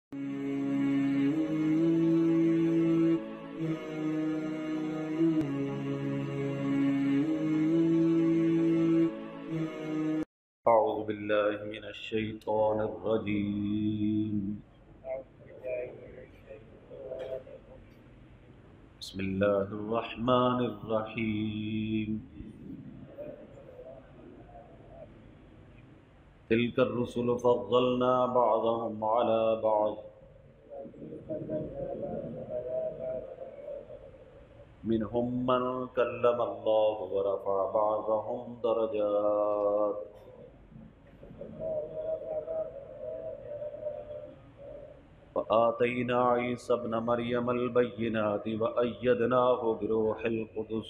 أعوذ بالله من الشيطان الرجيم. بسم الله الرحمن الرحيم. تلك الرسل فضلنا بعضهم على بعض منهم من كلم الله ورفع بعضهم درجات وآتينا عيسى ابن مريم البينات وأيدناه بروح القدس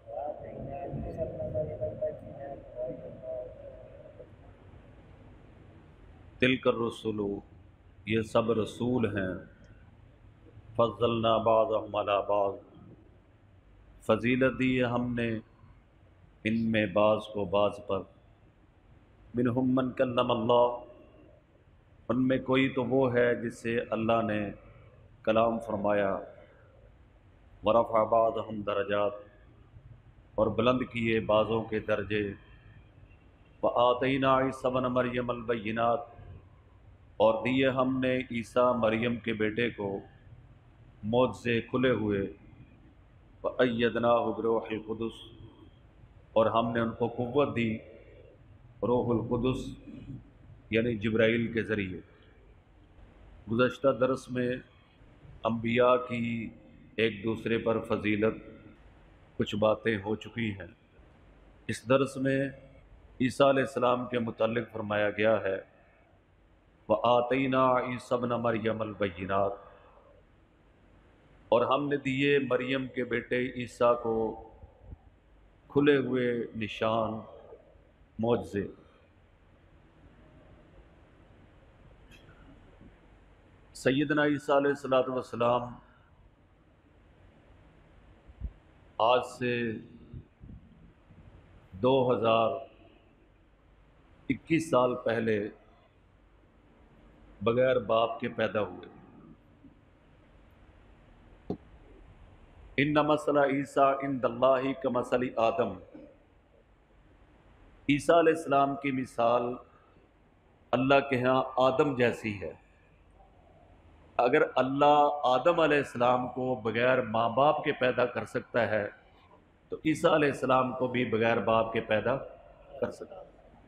تلک الرسل، یہ سب رسول ہیں، فضلنا بعضهم علی بعض، فضیلت دی ہے ہم نے ان میں بعض کو بعض پر، منہم من کلم اللہ، ان میں کوئی تو وہ ہے جس سے اللہ نے کلام فرمایا، ورفع بعضهم درجات، اور بلند کیے بعضوں کے درجے، وآتینا عیسی ابن مریم البینات، اور دیے ہم نے عیسیٰ مریم کے بیٹے کو معجزے کھلے ہوئے، وأیدناہ بروح القدس، اور ہم نے ان کو قوت دی روح القدس یعنی جبرائیل کے ذریعے۔ گزشتہ درس میں انبیاء کی ایک دوسرے پر فضیلت کچھ باتیں ہو چکی ہیں۔ اس درس میں عیسیٰ علیہ السلام کے متعلق فرمایا گیا ہے وَآتَيْنَا عِيسَى ابْنَ مَرْيَمَ الْبَيِّنَاتِ، اور ہم نے دیے مریم کے بیٹے عیسیٰ کو کھلے ہوئے نشان، معجزے۔ سیدنا عیسیٰ علیہ السلام آج سے 2021 سال پہلے بغیر باپ کے پیدا ہوئے۔ ان مثل عیسیٰ عند اللہ کمثل آدم، عیسیٰ علیہ السلام کی مثال اللہ کے ہاں آدم جیسی ہے۔ اگر اللہ آدم علیہ السلام کو بغیر ماں باپ کے پیدا کر سکتا ہے تو عیسیٰ علیہ السلام کو بھی بغیر باپ کے پیدا کر سکتا ہے۔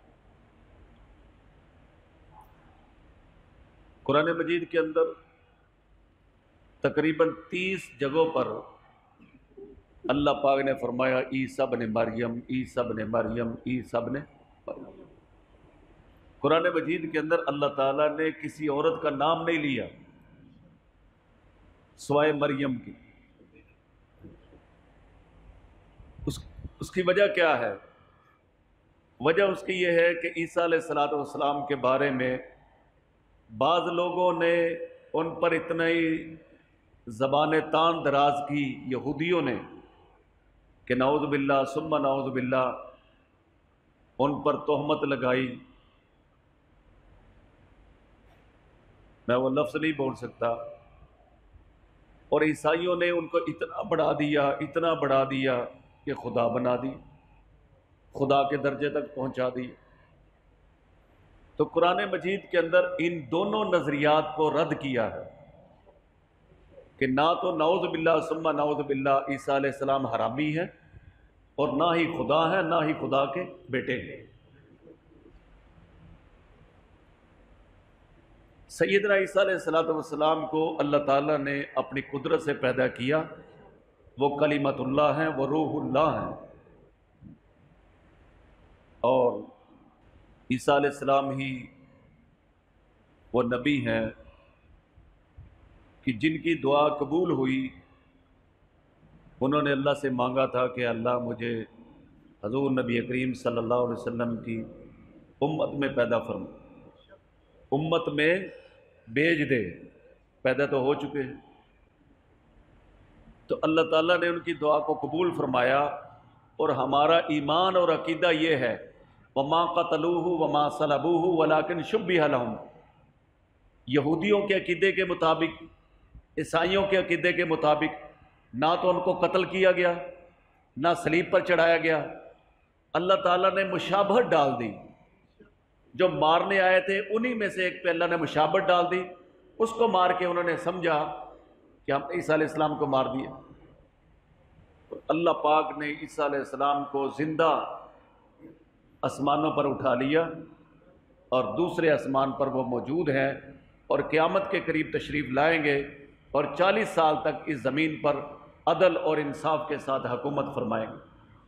قرآن مجید کے اندر تقریباً 30 جگہوں پر اللہ پاک نے فرمایا عیسیٰ ابن مریم، عیسیٰ ابن مریم، عیسیٰ ابن مریم۔ قرآن مجید کے اندر اللہ تعالیٰ نے کسی عورت کا نام نہیں لیا سوائے مریم کی۔ اس کی وجہ کیا ہے؟ وجہ اس کی یہ ہے کہ عیسیٰ علیہ السلام کے بارے میں بعض لوگوں نے ان پر اتنا ہی زبان تان دراز کی، یہودیوں نے، کہ نعوذ باللہ ثم نعوذ باللہ ان پر تہمت لگائی۔ میں وہ لفظ نہیں بول سکتا، اور عیسائیوں نے ان کو اتنا بڑھا دیا کہ خدا بنا دی، خدا کے درجے تک پہنچا دی۔ تو قرآن مجید کے اندر ان دونوں نظریات کو رد کیا ہے کہ نہ تو نعوذ باللہ ثم نعوذ باللہ عیسیٰ علیہ السلام حرامی ہے، اور نہ ہی خدا ہے، نہ ہی خدا کے بیٹے ہیں۔ سیدنا عیسیٰ علیہ السلام کو اللہ تعالیٰ نے اپنی قدرت سے پیدا کیا، وہ کلمت اللہ ہیں، وہ روح اللہ ہیں۔ اور عیسیٰ علیہ السلام ہی وہ نبی ہیں کہ جن کی دعا قبول ہوئی، انہوں نے اللہ سے مانگا تھا کہ اللہ مجھے حضور نبی کریم صلی اللہ علیہ وسلم کی امت میں پیدا فرما، امت میں بھیج دے۔ پیدا تو ہو چکے ہیں، تو اللہ تعالیٰ نے ان کی دعا کو قبول فرمایا، اور ہمارا ایمان اور عقیدہ یہ ہے وَمَا قَتَلُوهُ وَمَا صَلَبُوهُ وَلَكِنْ شُبِّهَ لَهُمْ، یہودیوں کے عقیدے کے مطابق، عیسائیوں کے عقیدے کے مطابق نہ تو ان کو قتل کیا گیا، نہ صلیب پر چڑھایا گیا، اللہ تعالیٰ نے مشابہت ڈال دی، جو مارنے آئے تھے انہی میں سے ایک پہ اللہ نے مشابہت ڈال دی، اس کو مار کے انہوں نے سمجھا کہ ہم عیسیٰ علیہ السلام کو مار دیا۔ تو اللہ پاک نے عیسیٰ علیہ السلام کو زندہ آسمانوں پر اٹھا لیا، اور دوسرے آسمان پر وہ موجود ہیں، اور قیامت کے قریب تشریف لائیں گے، اور 40 سال تک اس زمین پر عدل اور انصاف کے ساتھ حکومت فرمائیں گے۔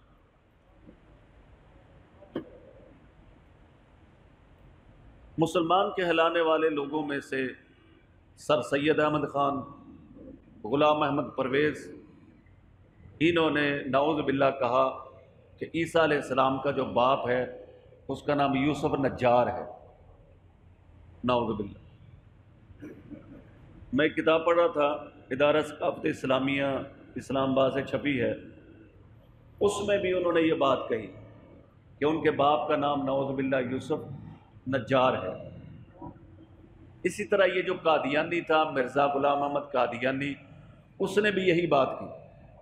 مسلمان کہلانے والے لوگوں میں سے سر سید احمد خان، غلام احمد پرویز، انہوں نے نعوذ باللہ کہا کہ عیسیٰ علیہ السلام کا جو باپ ہے اس کا نام یوسف نجار ہے، نعوذ باللہ۔ میں ایک کتاب پڑھ رہا تھا، ادارہ ثقافت اسلامیہ اسلام آباد سے چھپی ہے، اس میں بھی انہوں نے یہ بات کہی کہ ان کے باپ کا نام نعوذ باللہ یوسف نجار ہے۔ اسی طرح یہ جو قادیانی تھا، مرزا غلام احمد قادیانی، اس نے بھی یہی بات کی۔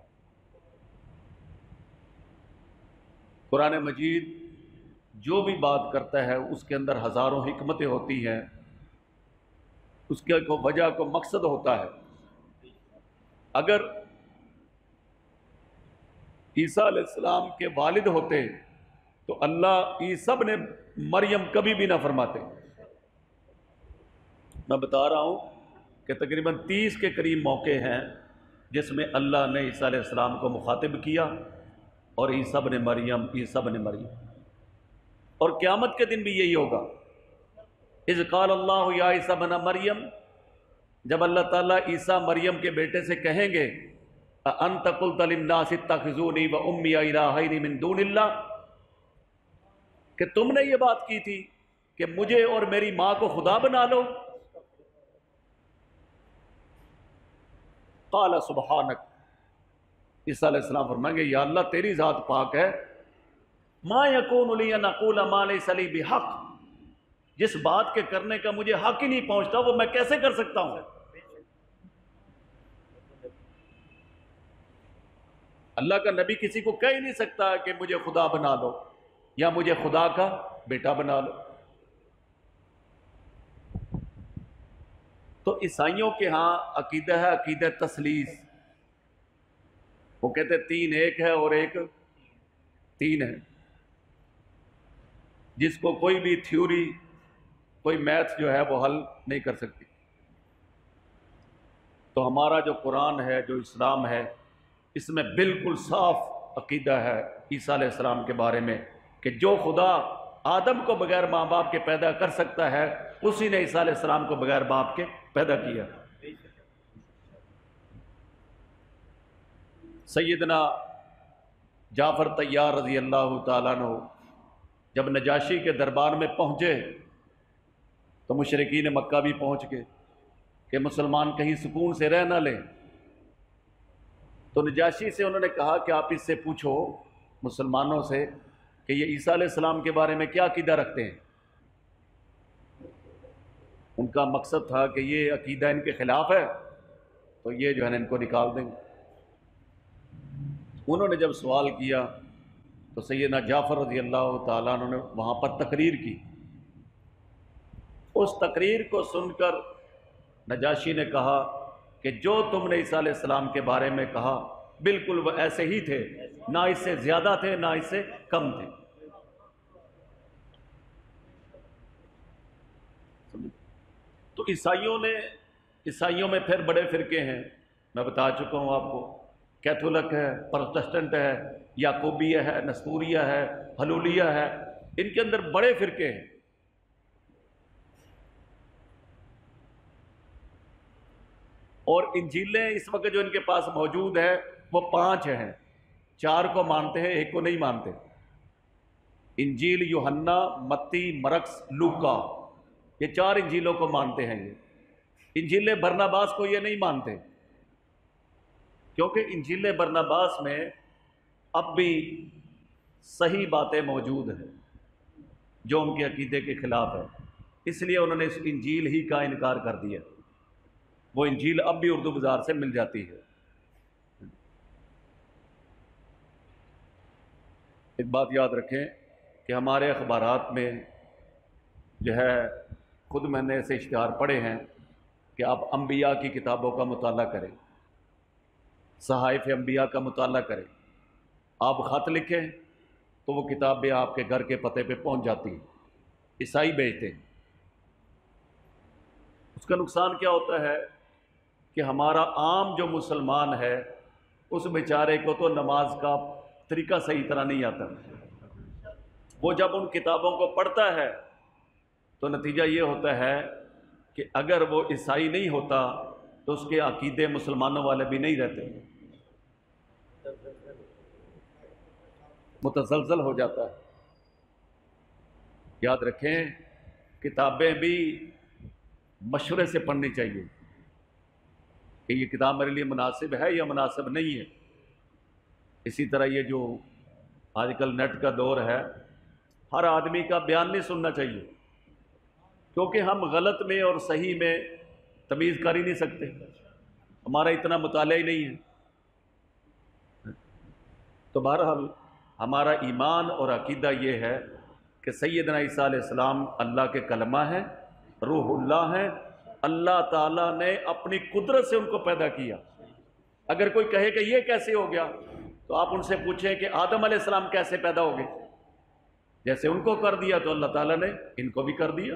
قرآن مجید جو بھی بات کرتا ہے اس کے اندر ہزاروں حکمتیں ہوتی ہیں، اس کے کو وجہ کو مقصد ہوتا ہے۔ اگر عیسیٰ علیہ السلام کے والد ہوتے تو اللہ عیسیٰ ابن مریم کبھی بھی نہ فرماتے۔ میں بتا رہا ہوں کہ تقریباً 30 کے قریب موقع ہیں جس میں اللہ نے عیسیٰ علیہ السلام کو مخاطب کیا، اور عیسیٰ ابن مریم، عیسیٰ ابن مریم، اور قیامت کے دن بھی یہی ہوگا۔ اذ قال اللہ یا عیسیٰ ابن مریم، جب اللہ تعالیٰ عیسیٰ مریم کے بیٹے سے کہیں گے اَأَنْتَ قُلْتَ لِلنَّاسِ اتَّخِذُونِي وَأُمِّيَ إِلَٰهَيْنِ مِن دُونِ اللَّهِ، کہ تم نے یہ بات کی تھی کہ مجھے اور میری ماں کو خدا بنا لو۔ قَالَ سُبْحَانَكَ، عیسیٰ علیہ السلام فرمائیں گے یا اللہ تیری ذات پاک ہے، مَا يَكُونُ لِي أَنْ أَقُولَ مَا لَيْسَ لِي بِحَقٍّ، جس بات کے کرنے کا مجھے حق ہی نہیں پہنچتا وہ میں کیسے کر سکتا ہوں۔ اللہ کا نبی کسی کو کہہ ہی نہیں سکتا کہ مجھے خدا بنا لو یا مجھے خدا کا بیٹا بنا لو۔ تو عیسائیوں کے ہاں عقیدہ ہے عقیدہ تثلیث، وہ کہتے تین ایک ہے اور ایک تین ہے، جس کو کوئی بھی تھیوری، کوئی میتھ جو ہے وہ حل نہیں کر سکتی۔ تو ہمارا جو قرآن ہے، جو اسلام ہے، اس میں بالکل صاف عقیدہ ہے عیسیٰ علیہ السلام کے بارے میں کہ جو خدا آدم کو بغیر ماں باپ کے پیدا کر سکتا ہے اسی نے عیسیٰ علیہ السلام کو بغیر باپ کے پیدا کیا۔ سیدنا جعفر طیار رضی اللہ تعالیٰ عنہ جب نجاشی کے دربار میں پہنچے تو مشرکین مکہ بھی پہنچ گئے کہ مسلمان کہیں سکون سے رہ نہ لیں۔ تو نجاشی سے انہوں نے کہا کہ آپ اس سے پوچھو مسلمانوں سے کہ یہ عیسیٰ علیہ السلام کے بارے میں کیا عقیدہ رکھتے ہیں۔ ان کا مقصد تھا کہ یہ عقیدہ ان کے خلاف ہے تو یہ جو ہے نا ان کو نکال دیں گے۔ انہوں نے جب سوال کیا تو سیدنا جعفر رضی اللہ تعالیٰ عنہ نے وہاں پر تقریر کی۔ اس تقریر کو سن کر نجاشی نے کہا کہ جو تم نے عیسیٰ علیہ السلام کے بارے میں کہا بالکل وہ ایسے ہی تھے، نہ اس سے زیادہ تھے نہ اس سے کم تھے۔ تو عیسائیوں میں پھر بڑے فرقے ہیں، میں بتا چکا ہوں آپ کو، کیتھولک ہے، پروٹسٹنٹ ہے، یعقوبیہ ہے، نستوریہ ہے، حلولیہ ہے، ان کے اندر بڑے فرقے ہیں۔ اور انجیلیں اس وقت جو ان کے پاس موجود ہے وہ 5 ہیں، 4 کو مانتے ہیں، 1 کو نہیں مانتے۔ انجیل یوحنا، متی، مرقس، لوکا، یہ 4 انجیلوں کو مانتے ہیں۔ یہ انجیل برناباس کو یہ نہیں مانتے، کیونکہ انجیل برناباس میں اب بھی صحیح باتیں موجود ہیں جو ان کے عقیدے کے خلاف ہے۔ اس لیے انہوں نے اس انجیل ہی کا انکار کر دیا۔ وہ انجیل اب بھی اردو بازار سے مل جاتی ہے۔ ایک بات یاد رکھیں کہ ہمارے اخبارات میں جو ہے، خود میں نے ایسے اشتہار پڑھے ہیں کہ آپ انبیاء کی کتابوں کا مطالعہ کریں، صحائف انبیاء کا مطالعہ کریں۔ آپ خط لکھیں تو وہ کتابیں آپ کے گھر کے پتے پہ پہنچ جاتی ہیں، عیسائی بھیجتے ہیں۔ اس کا نقصان کیا ہوتا ہے کہ ہمارا عام جو مسلمان ہے اس بیچارے کو تو نماز کا طریقہ صحیح طرح نہیں آتا۔ وہ جب ان کتابوں کو پڑھتا ہے تو نتیجہ یہ ہوتا ہے کہ اگر وہ عیسائی نہیں ہوتا تو اس کے عقیدے مسلمانوں والے بھی نہیں رہتے، متزلزل ہو جاتا ہے۔ یاد رکھیں کتابیں بھی مشورے سے پڑھنی چاہیے کہ یہ کتاب میرے لیے مناسب ہے یا مناسب نہیں ہے۔ اسی طرح یہ جو آج کل نیٹ کا دور ہے، ہر آدمی کا بیان نہیں سننا چاہیے، کیونکہ ہم غلط میں اور صحیح میں تمیز کر ہی نہیں سکتے، ہمارا اتنا مطالعہ ہی نہیں ہے۔ تو بہرحال ہمارا ایمان اور عقیدہ یہ ہے کہ سیدنا عیسیٰ علیہ السلام اللہ کے کلمہ ہیں، روح اللہ ہیں، اللہ تعالیٰ نے اپنی قدرت سے ان کو پیدا کیا۔ اگر کوئی کہے کہ یہ کیسے ہو گیا تو آپ ان سے پوچھیں کہ آدم علیہ السلام کیسے پیدا ہو گئے؟ جیسے ان کو کر دیا تو اللہ تعالیٰ نے ان کو بھی کر دیا۔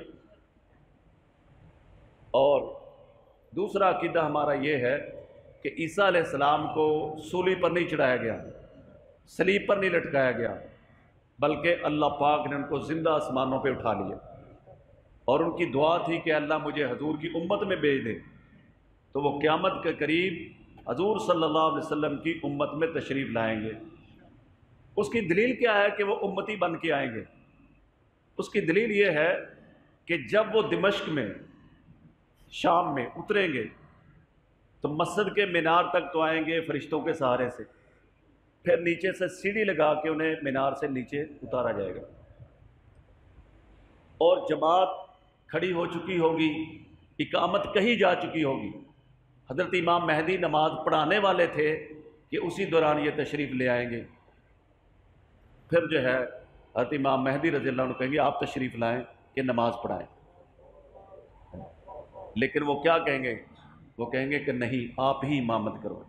اور دوسرا عقیدہ ہمارا یہ ہے کہ عیسیٰ علیہ السلام کو سولی پر نہیں چڑھایا گیا، صلیب پر نہیں لٹکایا گیا، بلکہ اللہ پاک نے ان کو زندہ آسمانوں پہ اٹھا لیا، اور ان کی دعا تھی کہ اللہ مجھے حضور کی امت میں بھیج دے۔ تو وہ قیامت کے قریب حضور صلی اللہ علیہ وسلم کی امت میں تشریف لائیں گے۔ اس کی دلیل کیا ہے کہ وہ امتی بن کے آئیں گے؟ اس کی دلیل یہ ہے کہ جب وہ دمشق میں، شام میں اتریں گے تو مسجد کے مینار تک تو آئیں گے فرشتوں کے سہارے سے، پھر نیچے سے سیڑھی لگا کے انہیں مینار سے نیچے اتارا جائے گا، اور جماعت کھڑی ہو چکی ہوگی، اقامت کہی جا چکی ہوگی۔ حضرت امام مہدی نماز پڑھانے والے تھے کہ اسی دوران یہ تشریف لے آئیں گے۔ پھر جو ہے حضرت امام مہدی رضی اللہ عنہ کہیں گے آپ تشریف لائیں کہ نماز پڑھائیں، لیکن وہ کیا کہیں گے؟ وہ کہیں گے کہ نہیں، آپ ہی امامت کرو۔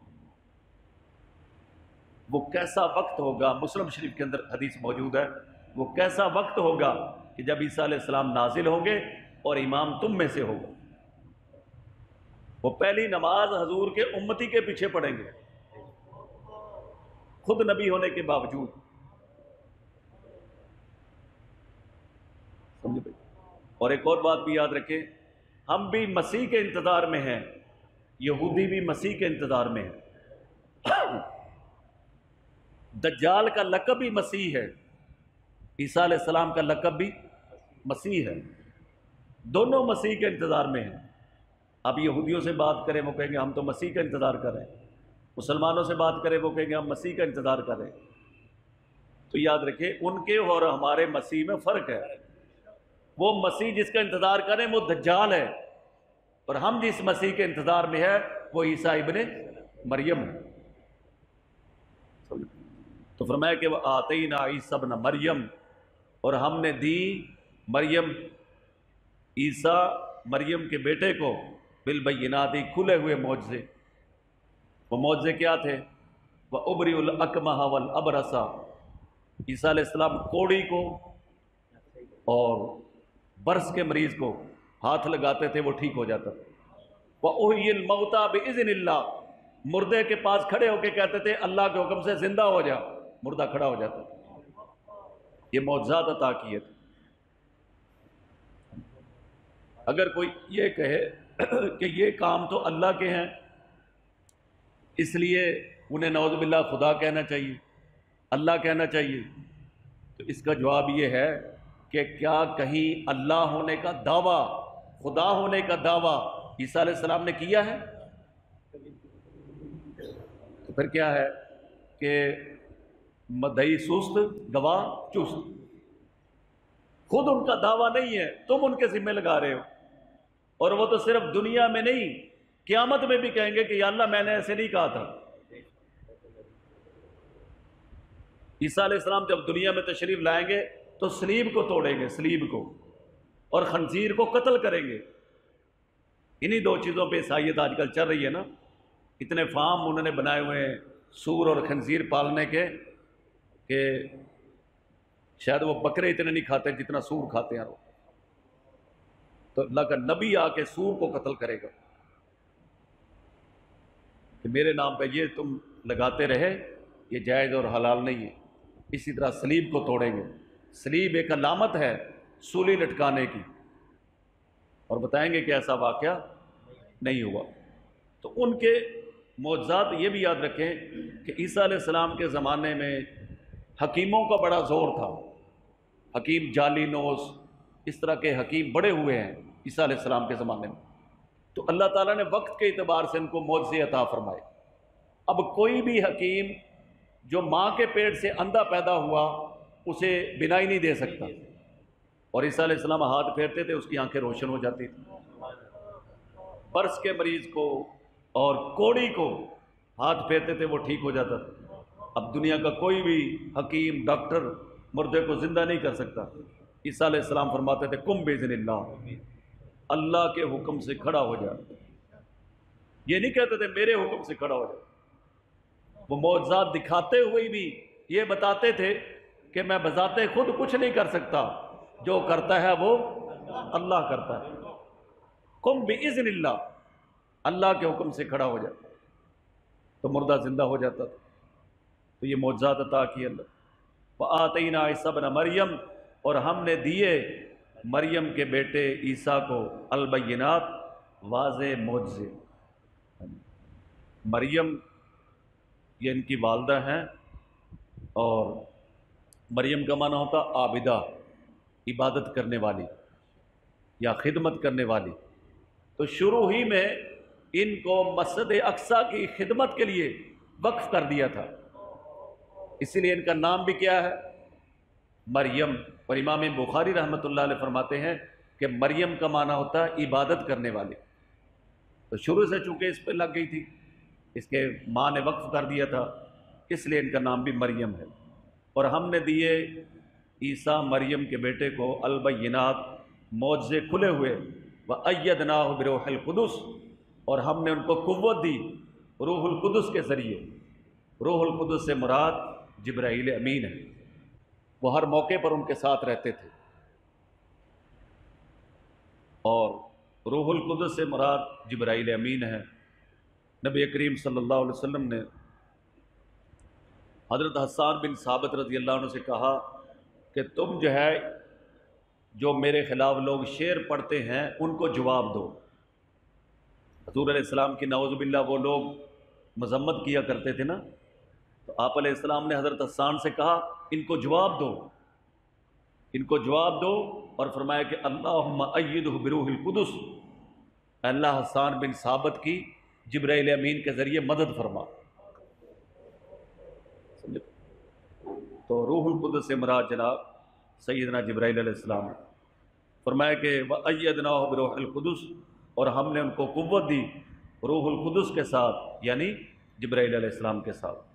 وہ کیسا وقت ہوگا، مسلم شریف کے اندر حدیث موجود ہے، وہ کیسا وقت ہوگا کہ جب عیسیٰ علیہ السلام نازل ہوں گے اور امام تم میں سے ہوگا۔ وہ پہلی نماز حضور کے امتی کے پیچھے پڑھیں گے، خود نبی ہونے کے باوجود۔ سمجھے بھائی؟ اور ایک اور بات بھی یاد رکھیں، ہم بھی مسیح کے انتظار میں ہیں، یہودی بھی مسیح کے انتظار میں ہیں۔ دجال کا لقب بھی مسیح ہے، عیسیٰ علیہ السلام کا لقب بھی مسیح ہے، دونوں مسیح کے انتظار میں ہیں۔ اب یہودیوں سے بات کریں وہ کہیں گے ہم تو مسیح کا انتظار کر رہے ہیں، مسلمانوں سے بات کریں وہ کہیں گے ہم مسیح کا انتظار کر رہے ہیں۔ تو یاد رکھیں ان کے اور ہمارے مسیح میں فرق ہے۔ وہ مسیح جس کا انتظار کریں وہ دجال ہے، اور ہم جس مسیح کے انتظار میں ہے وہ عیسیٰ ابن مریم ہے۔ تو فرمایا کہ وہ آتینا عیسیٰ ابن مریم، اور ہم نے دی مریم، عیسیٰ مریم کے بیٹے کو، بالبینات، کھلے ہوئے معجزے۔ وہ معجزے کیا تھے؟ وَأُبْرِئُ الْأَكْمَحَ وَالْأَبْرَصَ، عیسیٰ علیہ السلام کوڑی کو اور برس کے مریض کو ہاتھ لگاتے تھے وہ ٹھیک ہو جاتا تھا۔ وَأُحْيِي الْمَوْتَى بِإِذْنِ اللَّهِ، مردے کے پاس کھڑے ہو کے کہتے تھے اللہ کے حکم سے زندہ ہو جا، مردہ کھڑا ہو جاتا تھا۔ یہ معجزات عطا کیے تھے۔ اگر کوئی یہ کہے کہ یہ کام تو اللہ کے ہیں اس لیے انہیں نعوذ باللہ خدا کہنا چاہیے، اللہ کہنا چاہیے، تو اس کا جواب یہ ہے کہ کیا کہیں اللہ ہونے کا دعویٰ، خدا ہونے کا دعویٰ عیسیٰ علیہ السلام نے کیا ہے؟ تو پھر کیا ہے کہ مدعی سست گواہ چست۔ خود ان کا دعویٰ نہیں ہے، تم ان کے ذمہ لگا رہے ہو۔ اور وہ تو صرف دنیا میں نہیں، قیامت میں بھی کہیں گے کہ یا اللہ میں نے ایسے نہیں کہا تھا۔ عیسیٰ علیہ السلام جب دنیا میں تشریف لائیں گے تو صلیب کو توڑیں گے، صلیب کو، اور خنزیر کو قتل کریں گے۔ انہی دو چیزوں پہ عیسائیت آج کل چل رہی ہے نا۔ اتنے فارم انہوں نے بنائے ہوئے ہیں سور اور خنزیر پالنے کے کہ شاید وہ بکرے اتنے نہیں کھاتے جتنا سور کھاتے ہیں۔ تو اللہ کا نبی آ کے سور کو قتل کرے گا کہ میرے نام پہ یہ تم لگاتے رہے، یہ جائز اور حلال نہیں ہے۔ اسی طرح صلیب کو توڑیں گے۔ صلیب ایک علامت ہے سولی لٹکانے کی، اور بتائیں گے کہ ایسا واقعہ نہیں ہوا۔ تو ان کے معجزات یہ بھی یاد رکھیں کہ عیسیٰ علیہ السلام کے زمانے میں حکیموں کا بڑا زور تھا۔ حکیم جعلی نوس، اس طرح کے حکیم بڑے ہوئے ہیں عیسیٰ علیہ السلام کے زمانے میں۔ تو اللہ تعالیٰ نے وقت کے اعتبار سے ان کو معجزے عطا فرمائے۔ اب کوئی بھی حکیم جو ماں کے پیٹ سے اندھا پیدا ہوا اسے بینائی نہیں دے سکتا، اور عیسیٰ علیہ السلام ہاتھ پھیرتے تھے اس کی آنکھیں روشن ہو جاتی تھی۔ برس کے مریض کو اور کوڑی کو ہاتھ پھیرتے تھے وہ ٹھیک ہو جاتا تھا۔ اب دنیا کا کوئی بھی حکیم ڈاکٹر مردے کو زندہ نہیں کر سکتا۔ عیسیٰ علیہ السلام فرماتے تھے کم باذن اللہ، اللہ کے حکم سے کھڑا ہو جا۔ یہ نہیں کہتے تھے میرے حکم سے کھڑا ہو جا۔ وہ معجزات دکھاتے ہوئے بھی یہ بتاتے تھے کہ میں بذات خود کچھ نہیں کر سکتا، جو کرتا ہے وہ اللہ کرتا ہے۔ قم باذن اللہ، اللہ کے حکم سے کھڑا ہو جاتا تو مردہ زندہ ہو جاتا تھا۔ تو یہ معجزات عطا کی اللہ۔ وآتینا عیسیٰ ابن مریم، اور ہم نے دیے مریم کے بیٹے عیسیٰ کو البینات، واضح معجزے۔ مریم یہ ان کی والدہ ہیں، اور مریم کا معنی ہوتا عابدہ، عبادت کرنے والی یا خدمت کرنے والی۔ تو شروع ہی میں ان کو مسجد اقصیٰ کی خدمت کے لیے وقف کر دیا تھا، اسی لیے ان کا نام بھی کیا ہے؟ مریم۔ اور امام بخاری رحمۃ اللہ علیہ فرماتے ہیں کہ مریم کا معنی ہوتا ہے عبادت کرنے والی۔ تو شروع سے چونکہ اس پہ لگ گئی تھی، اس کے ماں نے وقف کر دیا تھا، اس لیے ان کا نام بھی مریم ہے۔ اور ہم نے دیے عیسیٰ مریم کے بیٹے کو البینات، معجزے کھلے ہوئے، وَأَيَّدْنَاهُ بِرُوحِ الْقُدُسِ، اور ہم نے ان کو قوت دی روح القدس کے ذریعے۔ روح القدس سے مراد جبرائیل امین ہے، وہ ہر موقع پر ان کے ساتھ رہتے تھے۔ اور روح القدس سے مراد جبرائیل امین ہے۔ نبی کریم صلی اللہ علیہ وسلم نے حضرت حسان بن ثابت رضی اللہ عنہ سے کہا کہ تم جو میرے خلاف لوگ شعر پڑھتے ہیں ان کو جواب دو۔ حضور علیہ السلام کی نعوذ باللہ وہ لوگ مذمت کیا کرتے تھے نا، تو آپ علیہ السلام نے حضرت حسان سے کہا ان کو جواب دو، ان کو جواب دو، اور فرمایا کہ اللہم ایدہ بروح القدس، اللہ حسان بن ثابت کی جبرائیل امین کے ذریعے مدد فرما۔ تو روح القدس سے مراد جناب سیدنا جبرائیل علیہ السلام، فرمایا کہ وَأَيَّدْنَاهُ بِرُوحِ الْقُدُسِ، اور ہم نے ان کو قوت دی روح القدس کے ساتھ، یعنی جبرائیل علیہ السلام کے ساتھ۔